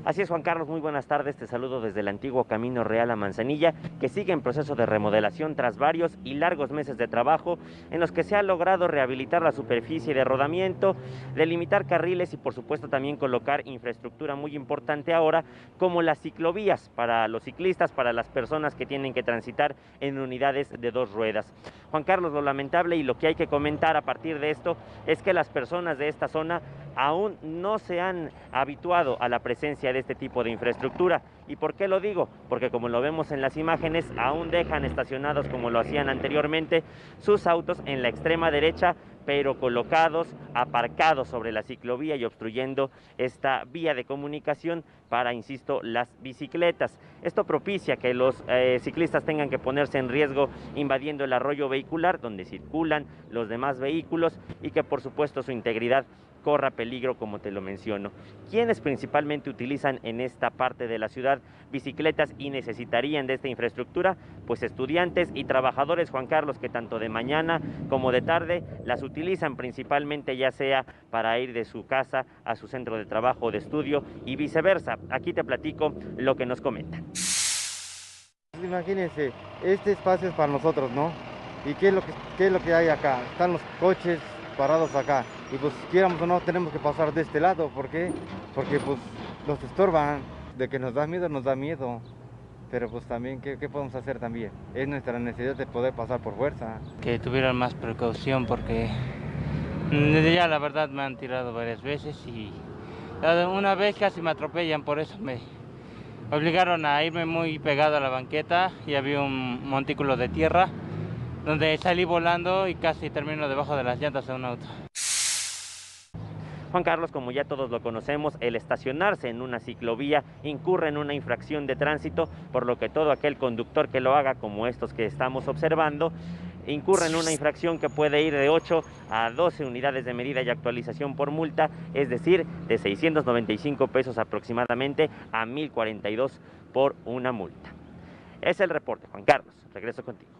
Así es, Juan Carlos, muy buenas tardes. Te saludo desde el antiguo Camino Real a Manzanilla, que sigue en proceso de remodelación tras varios y largos meses de trabajo en los que se ha logrado rehabilitar la superficie de rodamiento, delimitar carriles y por supuesto también colocar infraestructura muy importante ahora, como las ciclovías para los ciclistas, para las personas que tienen que transitar en unidades de dos ruedas. Juan Carlos, lo lamentable y lo que hay que comentar a partir de esto es que las personas de esta zona aún no se han habituado a la presencia de este tipo de infraestructura. ¿Y por qué lo digo? Porque como lo vemos en las imágenes, aún dejan estacionados, como lo hacían anteriormente, sus autos en la extrema derecha, pero colocados, aparcados sobre la ciclovía y obstruyendo esta vía de comunicación para, insisto, las bicicletas. Esto propicia que los ciclistas tengan que ponerse en riesgo invadiendo el arroyo vehicular donde circulan los demás vehículos y que por supuesto su integridad corra peligro, como te lo menciono. ¿Quiénes principalmente utilizan en esta parte de la ciudad bicicletas y necesitarían de esta infraestructura? Pues estudiantes y trabajadores, Juan Carlos, que tanto de mañana como de tarde las utilizan principalmente, ya sea para ir de su casa a su centro de trabajo o de estudio y viceversa. Aquí te platico lo que nos comentan. Imagínense, este espacio es para nosotros, ¿no? ¿Y qué es lo que hay acá? Están los coches parados acá. Y pues quieramos o no, tenemos que pasar de este lado. ¿Por qué? Porque pues nos estorban. De que nos da miedo, nos da miedo. Pero pues también, ¿qué podemos hacer también? Es nuestra necesidad de poder pasar por fuerza. Que tuvieran más precaución porque ya la verdad me han tirado varias veces y una vez casi me atropellan, por eso me obligaron a irme muy pegado a la banqueta y había un montículo de tierra donde salí volando y casi termino debajo de las llantas de un auto. Juan Carlos, como ya todos lo conocemos, el estacionarse en una ciclovía incurre en una infracción de tránsito, por lo que todo aquel conductor que lo haga, como estos que estamos observando, incurre en una infracción que puede ir de 8 a 12 unidades de medida y actualización por multa, es decir, de 695 pesos aproximadamente a 1,042 por una multa. Es el reporte, Juan Carlos. Regreso contigo.